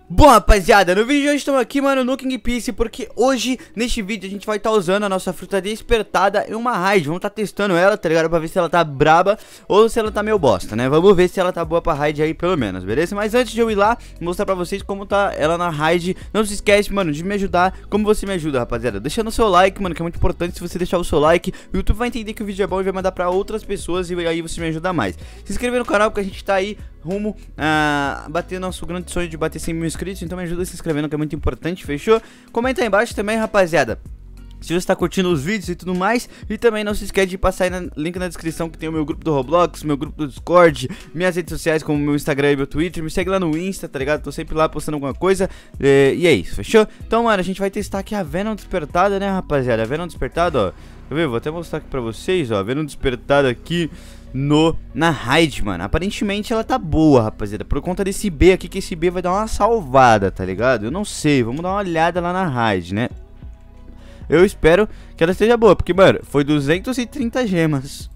Bom, rapaziada, no vídeo de hoje estamos aqui, mano, no King Piece, porque hoje, neste vídeo, a gente vai estar usando a nossa fruta despertada em uma raid. Vamos estar testando ela, tá ligado? Pra ver se ela tá braba ou se ela tá meio bosta, né? Vamos ver se ela tá boa pra raid aí, pelo menos, beleza? Mas antes de eu ir lá, mostrar pra vocês como tá ela na raid, não se esquece, mano, de me ajudar. Como você me ajuda, rapaziada? Deixando o seu like, mano, que é muito importante. Se você deixar o seu like, o YouTube vai entender que o vídeo é bom e vai mandar pra outras pessoas, e aí você me ajuda mais. Se inscrever no canal, porque a gente tá aí rumo a bater nosso grande sonho de bater 100 mil inscritos. Então me ajuda a se inscrevendo, que é muito importante, fechou? Comenta aí embaixo também, rapaziada, se você está curtindo os vídeos e tudo mais. E também não se esquece de passar aí no link na descrição, que tem o meu grupo do Roblox, meu grupo do Discord, minhas redes sociais como meu Instagram e meu Twitter. Me segue lá no Insta, tá ligado? Tô sempre lá postando alguma coisa. E é isso, fechou? Então, mano, a gente vai testar aqui a Venom despertada, né, rapaziada? A Venom despertada, ó. Quer ver? Vou até mostrar aqui pra vocês, ó. A Venom despertada aqui na raid, mano. Aparentemente ela tá boa, rapaziada, por conta desse B aqui, que esse B vai dar uma salvada, tá ligado? Eu não sei, vamos dar uma olhada lá na raid, né? Eu espero que ela esteja boa, porque, mano, foi 230 gemas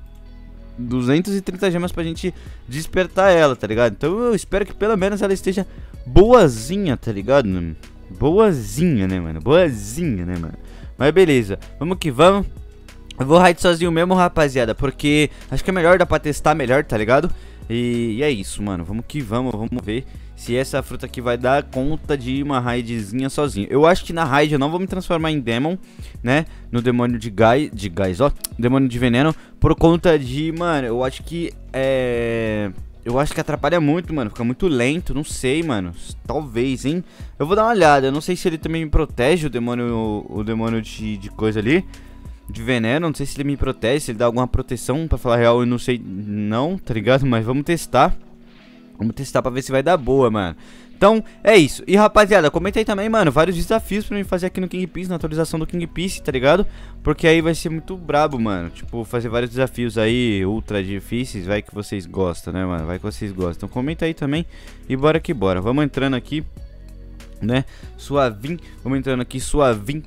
230 gemas pra gente despertar ela, tá ligado? Então eu espero que pelo menos ela esteja boazinha, tá ligado? Boazinha, né, mano? Boazinha, né, mano? Mas beleza, vamos que vamos. Eu vou raid sozinho mesmo, rapaziada, porque acho que é melhor, dá pra testar melhor, tá ligado? E é isso, mano, vamos que vamos, vamos ver se essa fruta aqui vai dar conta de uma raidzinha sozinho. Eu acho que na raid eu não vou me transformar em Demon, né? No demônio de gás, ó, demônio de veneno, por conta de, mano, eu acho que eu acho que atrapalha muito, mano, fica muito lento, não sei, mano, talvez, hein? Eu vou dar uma olhada, eu não sei se ele também me protege, o demônio de coisa ali, de veneno, não sei se ele me protege, se ele dá alguma proteção, pra falar a real, eu não sei, não, tá ligado? Mas vamos testar. Vamos testar pra ver se vai dar boa, mano. Então, é isso. E, rapaziada, comenta aí também, mano, vários desafios pra mim fazer aqui no King Piece, na atualização do King Piece, tá ligado? Porque aí vai ser muito brabo, mano. Tipo, fazer vários desafios aí, ultra difíceis, vai que vocês gostam, né, mano? Vai que vocês gostam. Então, comenta aí também e bora que bora. Vamos entrando aqui, né, suavinho. Vamos entrando aqui suavinho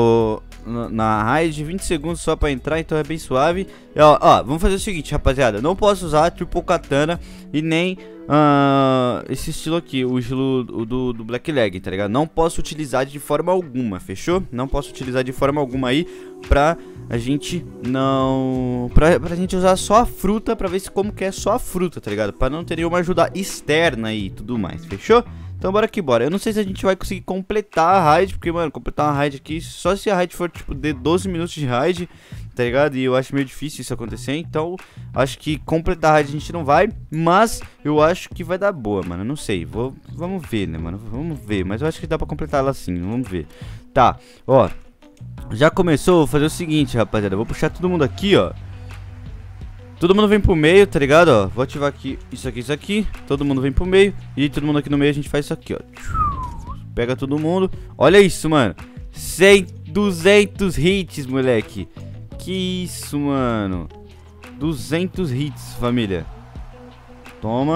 na raid, 20 segundos só pra entrar, então é bem suave. E, ó, vamos fazer o seguinte, rapaziada, não posso usar triple katana e nem esse estilo aqui, o estilo do Black Leg, tá ligado? Não posso utilizar de forma alguma, fechou? Não posso utilizar de forma alguma aí pra a gente não... Pra gente usar só a fruta, pra ver se como que é só a fruta, tá ligado? Pra não ter nenhuma ajuda externa aí e tudo mais, fechou? Então bora que bora. Eu não sei se a gente vai conseguir completar a raid, porque, mano, completar uma raid aqui, só se a raid for, tipo, de 12 minutos de raid, tá ligado? E eu acho meio difícil isso acontecer, então acho que completar a raid a gente não vai, mas eu acho que vai dar boa, mano. Não sei, vamos ver, né, mano? Vamos ver, mas eu acho que dá pra completar ela assim, vamos ver. Tá, ó, já começou, vou fazer o seguinte, rapaziada, eu vou puxar todo mundo aqui, ó. Todo mundo vem pro meio, tá ligado, ó. Vou ativar aqui, isso aqui. Todo mundo vem pro meio. E todo mundo aqui no meio a gente faz isso aqui, ó. Pega todo mundo. Olha isso, mano. 200 hits, moleque. Que isso, mano. 200 hits, família. Toma.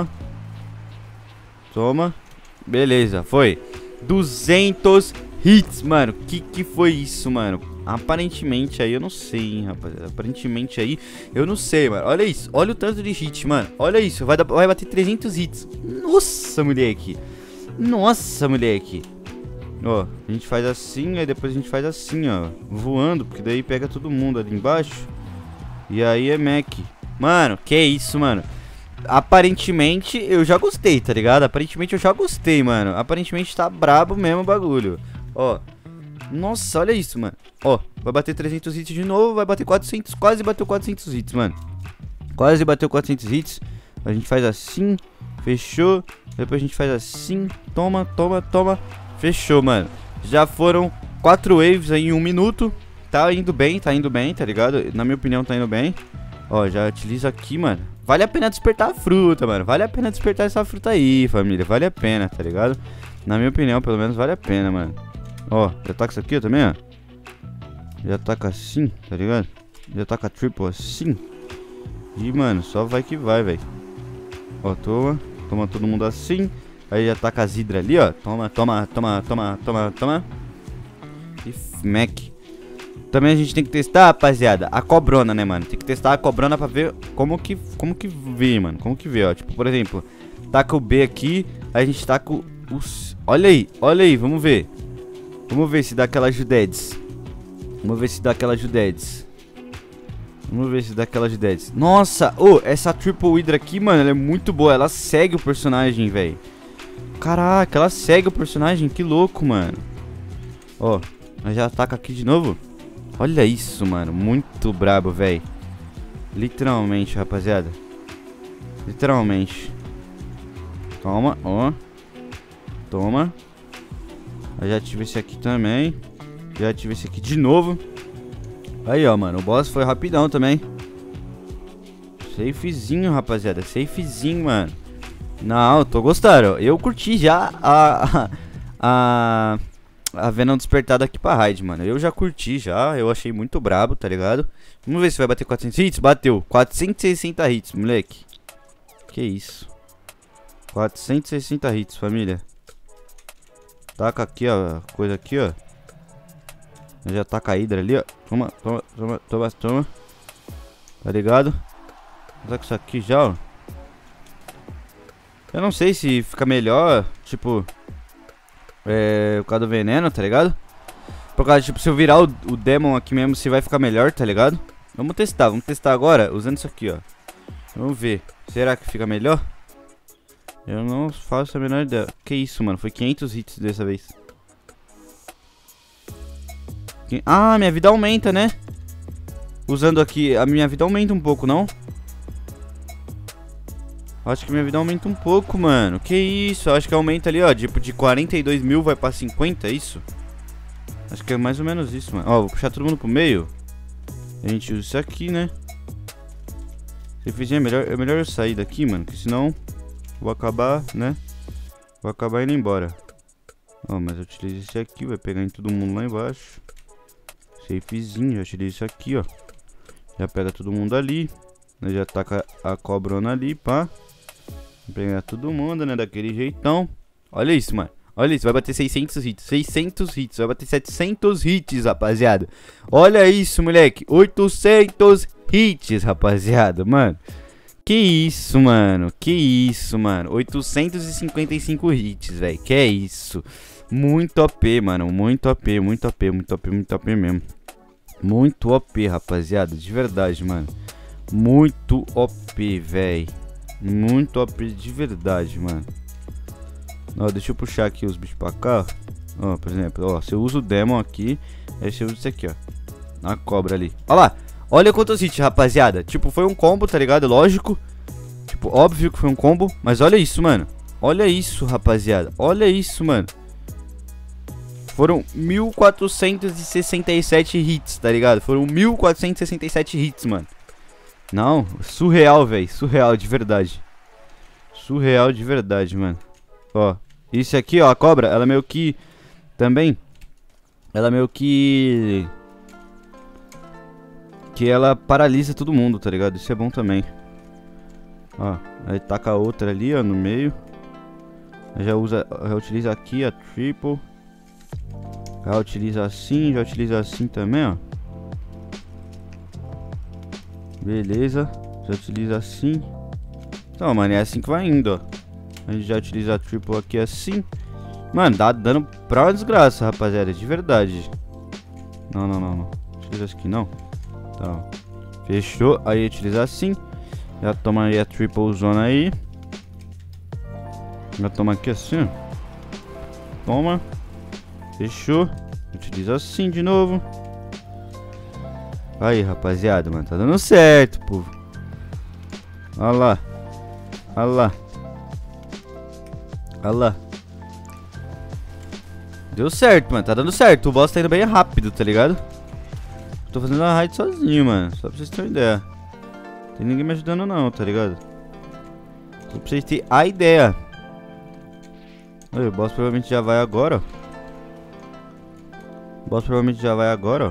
Toma. Beleza, foi 200 hits, mano. Que foi isso, mano? Aparentemente aí eu não sei, hein, rapaziada. Aparentemente aí eu não sei, mano. Olha isso, olha o tanto de hit, mano. Olha isso, vai bater 300 hits. Nossa, moleque. Nossa, moleque. Ó, a gente faz assim, aí depois a gente faz assim, ó, voando, porque daí pega todo mundo ali embaixo. E aí é Mac. Mano, que isso, mano. Aparentemente eu já gostei, tá ligado? Aparentemente eu já gostei, mano. Aparentemente tá brabo mesmo o bagulho. Ó. Nossa, olha isso, mano. Ó, vai bater 300 hits de novo, vai bater 400, quase bateu 400 hits, mano. Quase bateu 400 hits. A gente faz assim, fechou. Depois a gente faz assim, toma, toma, toma. Fechou, mano. Já foram 4 waves aí em 1 minuto. Tá indo bem, tá ligado? Na minha opinião tá indo bem. Ó, já utiliza aqui, mano. Vale a pena despertar a fruta, mano. Vale a pena despertar essa fruta aí, família. Vale a pena, tá ligado? Na minha opinião, pelo menos, vale a pena, mano. Ó, já taca isso aqui também, ó. Já taca assim, tá ligado? Já taca triple assim. E, mano, só vai que vai, velho. Ó, toma. Toma todo mundo assim. Aí já taca as hidra ali, ó. Toma, toma, toma, toma, toma, toma. E Mac. Também a gente tem que testar, rapaziada, a cobrona, né, mano? Tem que testar a cobrona pra ver como que vê, mano. Como que vê, ó. Tipo, por exemplo, taca o B aqui. Aí a gente taca Olha aí, vamos ver. Vamos ver se dá aquela Judedes. Vamos ver se dá aquela Judedes. Vamos ver se dá aquela Judedes. Nossa, essa Triple Hydra aqui, mano, ela é muito boa. Ela segue o personagem, velho. Caraca, ela segue o personagem, que louco, mano. Ó, ela já ataca aqui de novo. Olha isso, mano, muito brabo, velho. Literalmente, rapaziada. Literalmente. Toma, ó. Toma. Eu já tive esse aqui também. Já tive esse aqui de novo. Aí, ó, mano. O boss foi rapidão também. Safezinho, rapaziada. Safezinho, mano. Não, eu tô gostando. Eu curti já a Venom despertada aqui pra raid, mano. Eu já curti já. Eu achei muito brabo, tá ligado? Vamos ver se vai bater 400 hits. Bateu. 460 hits, moleque. Que isso. 460 hits, família. Taca aqui, ó. Coisa aqui, ó. Já taca a Hydra ali, ó. Toma, toma, toma, toma, toma. Tá ligado? Taca isso aqui já, ó. Eu não sei se fica melhor, tipo... por causa do veneno, tá ligado? Por causa, tipo, se eu virar o Demon aqui mesmo, se vai ficar melhor, tá ligado? Vamos testar agora, usando isso aqui, ó. Vamos ver. Será que fica melhor? Eu não faço a menor ideia. Que isso, mano? Foi 500 hits dessa vez. Ah, minha vida aumenta, né? Usando aqui, a minha vida aumenta um pouco, não? Acho que minha vida aumenta um pouco, mano. Que isso? Acho que aumenta ali, ó. Tipo, de 42 mil vai pra 50, é isso? Acho que é mais ou menos isso, mano. Ó, vou puxar todo mundo pro meio. A gente usa isso aqui, né? Se fizer, é melhor eu sair daqui, mano. Porque senão vou acabar, né? Vou acabar indo embora. Ó, mas eu utilizo esse aqui. Vai pegar em todo mundo lá embaixo. Safezinho, já utilizo isso aqui, ó. Já pega todo mundo ali. Já taca a cobrona ali, pá. Pegar todo mundo, né? Daquele jeitão. Olha isso, mano. Olha isso, vai bater 600 hits. 600 hits, vai bater 700 hits, rapaziada. Olha isso, moleque. 800 hits, rapaziada, mano. Que isso, mano. Que isso, mano. 855 hits, velho. Que é isso. Muito OP, mano. Muito OP, muito OP, muito OP, muito OP mesmo. Muito OP, rapaziada. De verdade, mano. Muito OP, velho. Muito OP de verdade, mano. Ó, deixa eu puxar aqui os bichos pra cá. Ó, por exemplo, ó, você usa o Demon aqui. Aí você usa isso aqui, ó. Na cobra ali. Ó lá. Olha quantos hits, rapaziada. Tipo, foi um combo, tá ligado? Lógico. Tipo, óbvio que foi um combo. Mas olha isso, mano. Olha isso, rapaziada. Olha isso, mano. Foram 1467 hits, tá ligado? Foram 1467 hits, mano. Não, surreal, velho. Surreal, de verdade. Surreal de verdade, mano. Ó, isso aqui, ó, a cobra, ela meio que... Também ela meio que ela paralisa todo mundo, tá ligado? Isso é bom também. Ó, aí taca a outra ali, ó, no meio. Já utiliza aqui a triple. Já utiliza assim também, ó. Beleza, já utiliza assim. Então, mano, é assim que vai indo, ó. A gente já utiliza a triple aqui assim. Mano, dá dano pra uma desgraça, rapaziada, de verdade. Não. Utiliza isso aqui, não. Tá, fechou. Aí utiliza assim. Já toma aí a triple zona aí. Já toma aqui assim, ó. Toma. Fechou. Utiliza assim de novo. Aí, rapaziada, mano, tá dando certo, pô. Olha lá. Olha lá. Olha lá. Deu certo, mano, tá dando certo. O boss tá indo bem rápido, tá ligado? Tô fazendo a raid sozinho, mano. Só pra vocês terem uma ideia. Não tem ninguém me ajudando não, tá ligado? Só pra vocês terem a ideia. Aí, o boss provavelmente já vai agora, ó. O boss provavelmente já vai agora, ó.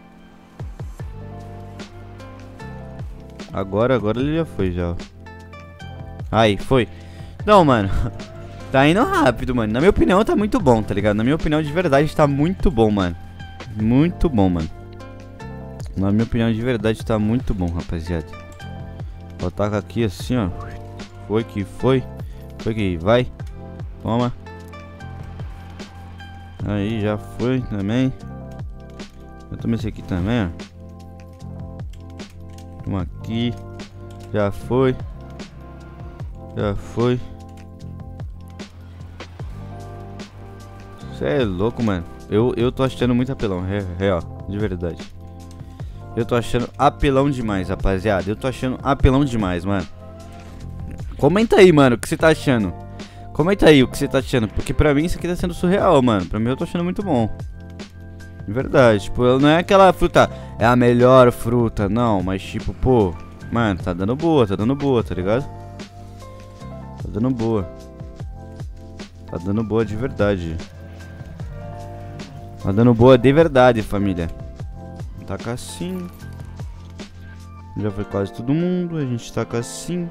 Agora ele já foi, já. Aí, foi. Não, mano. Tá indo rápido, mano. Na minha opinião, tá muito bom, tá ligado? Na minha opinião, de verdade, tá muito bom, mano. Muito bom, mano. Na minha opinião, de verdade, tá muito bom, rapaziada. Vou tacar aqui assim, ó. Foi que foi. Foi que vai. Toma. Aí, já foi também. Eu tomei esse aqui também, ó. Toma aqui. Já foi. Já foi. Você é louco, mano. Eu tô achando muito apelão, real, de verdade. Eu tô achando apelão demais, rapaziada. Eu tô achando apelão demais, mano. Comenta aí, mano, o que você tá achando. Comenta aí o que você tá achando. Porque pra mim isso aqui tá sendo surreal, mano. Pra mim eu tô achando muito bom. De verdade, tipo, não é aquela fruta, é a melhor fruta, não. Mas tipo, pô, mano, tá dando boa, tá ligado? Tá dando boa. Tá dando boa de verdade. Tá dando boa de verdade, família. Taca assim. Já foi quase todo mundo. A gente taca assim.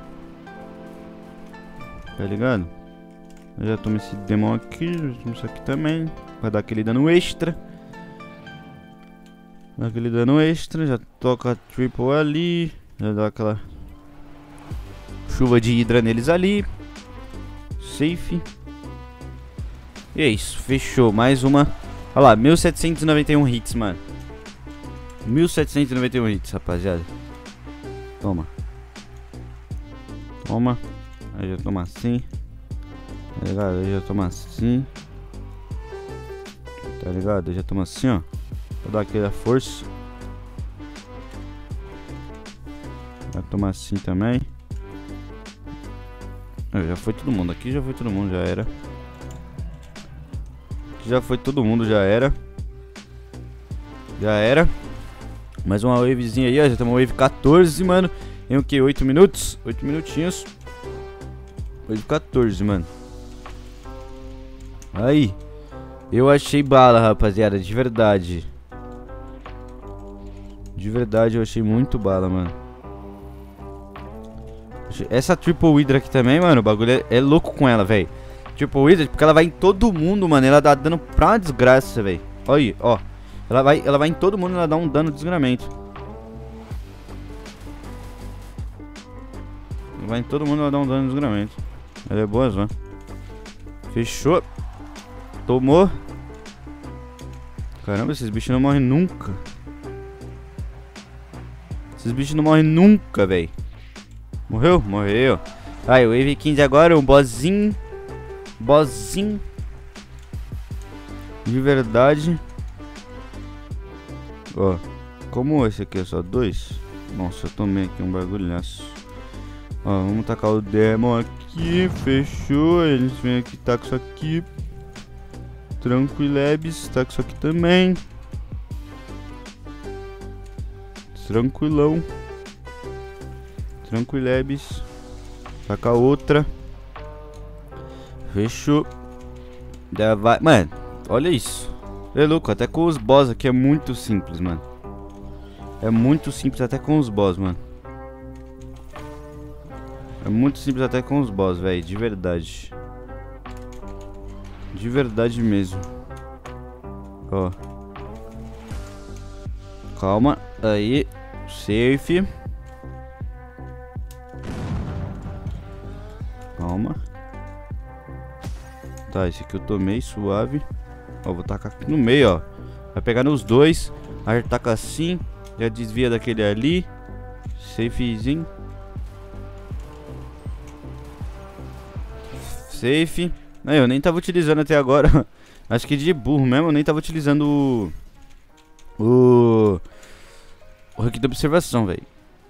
Tá ligado? Eu já tomo esse demon aqui. Já tomo isso aqui também. Vai dar aquele dano extra. Dá aquele dano extra. Já toca a triple ali. Já dá aquela chuva de hidra neles ali. Safe. E é isso. Fechou. Mais uma. Olha lá. 1791 hits, mano. 1791 hits, rapaziada. Toma. Toma. Aí já toma assim. Tá ligado? Aí já toma assim. Tá ligado? Aí já toma assim, ó. Pra dar aquela força. Vai tomar assim também. Já foi todo mundo. Aqui já foi todo mundo, já era. Aqui já foi todo mundo, já era. Já era. Mais uma wavezinha aí, ó. Já estamos wave 14, mano. Em o que? 8 minutos? 8 minutinhos. Wave 14, mano. Aí. Eu achei bala, rapaziada. De verdade. De verdade, eu achei muito bala, mano. Essa Triple Hydra aqui também, mano. O bagulho é louco com ela, velho. Triple Hydra, porque ela vai em todo mundo, mano. Ela dá dano pra uma desgraça, velho. Olha aí, ó. Ela vai em todo mundo e ela dá um dano de desgramento. Ela vai em todo mundo e ela dá um dano de desgramento. Ela é boa, mano. Fechou. Tomou. Caramba, esses bichos não morrem nunca. Esses bichos não morrem nunca, velho. Morreu? Morreu. Aí, o Wave 15 agora, um bossinho. Bossinho. De verdade. Ó, como esse aqui é só 2. Nossa, eu tomei aqui um bagulhaço. Ó, vamos tacar o Demon aqui. Fechou. Eles vêm aqui, taca isso aqui. Tranquilebs, taca isso aqui também. Tranquilão. Tranquilebs. Taca outra. Fechou. Já vai. Mano, olha isso. É louco, até com os boss aqui é muito simples, mano. É muito simples até com os boss, mano. É muito simples até com os boss, velho. De verdade. De verdade mesmo. Ó. Calma. Aí. Safe. Calma. Tá, esse aqui eu tomei suave. Ó, vou tacar aqui no meio, ó. Vai pegar nos dois. Aí taca assim. Já desvia daquele ali. Safezinho. Safe. Não, eu nem tava utilizando até agora. Acho que de burro mesmo. Eu nem tava utilizando o hack da observação, velho.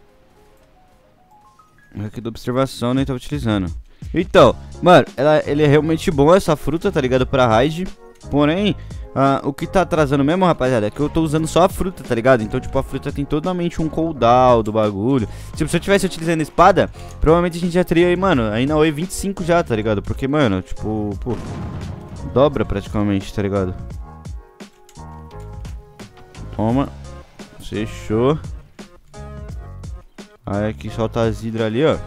O hack da observação eu nem tava utilizando. Então, mano, ele é realmente bom, essa fruta, tá ligado? Pra raid. Porém, o que tá atrasando mesmo, rapaziada, é que eu tô usando só a fruta, tá ligado? Então, tipo, a fruta tem totalmente um cooldown do bagulho. Tipo, se eu tivesse utilizando a espada, provavelmente a gente já teria aí, mano, aí na wave 25 já, tá ligado? Porque, mano, tipo, pô, dobra praticamente, tá ligado? Toma. Fechou. Aí aqui solta as hidra ali, ó.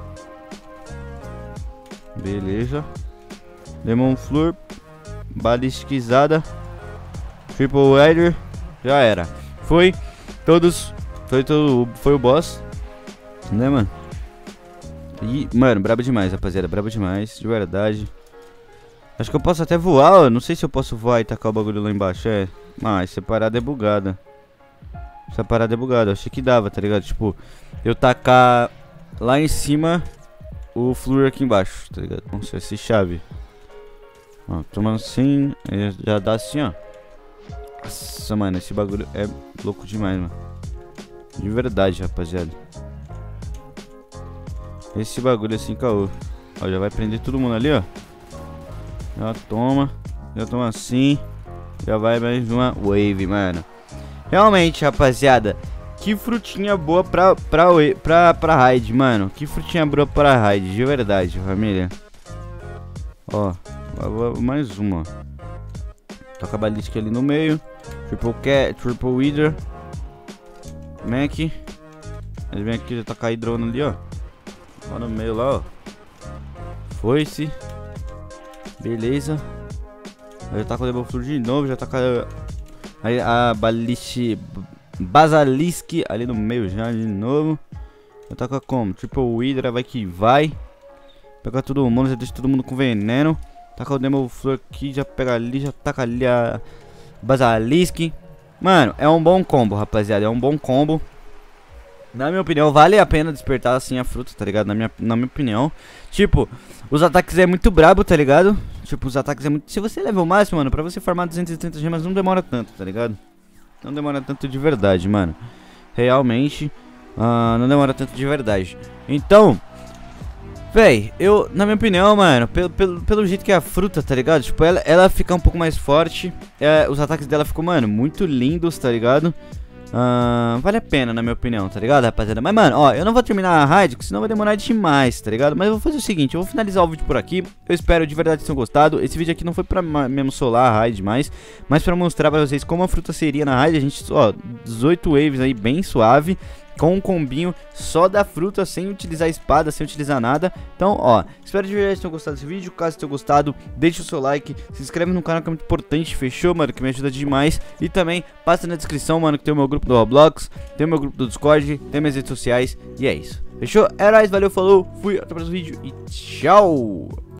Beleza. Demon Flor. Balisquizada. Triple Rider. Já era. Foi todos. Foi o boss. Né, mano? E, mano, brabo demais, rapaziada. Brabo demais, de verdade. Acho que eu posso até voar, ó. Não sei se eu posso voar e tacar o bagulho lá embaixo. É. Ah, essa parada é bugada. Essa parada é bugada. Eu achei que dava, tá ligado? Tipo, eu tacar lá em cima o flúor aqui embaixo, tá ligado? Nossa, essa chave. Ó, tomando assim, aí já dá assim, ó. Nossa, mano, esse bagulho é louco demais, mano. De verdade, rapaziada. Esse bagulho assim, caô. Ó, já vai prender todo mundo ali, ó. Já toma assim. Já vai mais uma wave, mano. Realmente, rapaziada, que frutinha boa pra raid, mano. Que frutinha boa pra raid, de verdade, família. Ó, mais uma, ó. Toca a balística ali no meio. Triple Wither. Mac. Ele vem aqui, já toca a hidrona ali, ó. Ó no meio lá, ó. Foi-se. Beleza. Já tá com o Devil Flor de novo. Já tá com a Basilisk ali no meio já de novo. Já tá com a como? Triple Wither, vai que vai. Pega todo mundo, já deixa todo mundo com veneno. Taca o Devil Flor aqui, já pega ali, já taca ali a Basilisk. Mano, é um bom combo, rapaziada. É um bom combo. Na minha opinião, vale a pena despertar assim a fruta, tá ligado? Na minha opinião. Tipo, os ataques é muito brabo, tá ligado? Tipo, os ataques é muito... Se você level o máximo, mano, pra você farmar 230 gemas não demora tanto, tá ligado? Não demora tanto de verdade, mano. Realmente, não demora tanto de verdade. Então, véi, na minha opinião, mano, pelo jeito que é a fruta, tá ligado? Tipo, ela fica um pouco mais forte. Os ataques dela ficam, mano, muito lindos, tá ligado? Vale a pena, na minha opinião, tá ligado, rapaziada? Mas, mano, ó, eu não vou terminar a raid, porque senão vai demorar demais, tá ligado? Mas eu vou fazer o seguinte, eu vou finalizar o vídeo por aqui. Eu espero de verdade que vocês tenham gostado. Esse vídeo aqui não foi pra mesmo solar a raid mais, mas pra mostrar pra vocês como a fruta seria na raid. A gente, ó, 18 waves aí, bem suave, com um combinho só da fruta, sem utilizar espada, sem utilizar nada. Então, ó, espero de verdade que tenham gostado desse vídeo. Caso tenham gostado, deixa o seu like, se inscreve no canal que é muito importante, fechou, mano, que me ajuda demais. E também, passa na descrição, mano, que tem o meu grupo do Roblox, tem o meu grupo do Discord, tem minhas redes sociais. E é isso, fechou? É nóis, valeu, falou, fui, até o próximo vídeo e tchau!